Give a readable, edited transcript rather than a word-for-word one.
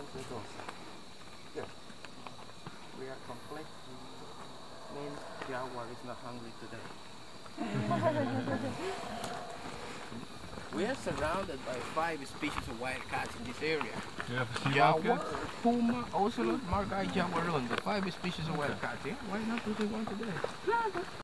Circles. Good. We are complete. Means Jaguar is not hungry today. We are surrounded by 5 species of wild cats in this area. Yeah, Jaguar, puma, ocelot, margai, jaguar, the 5 species of wild cats. Yeah? Why not do they want today?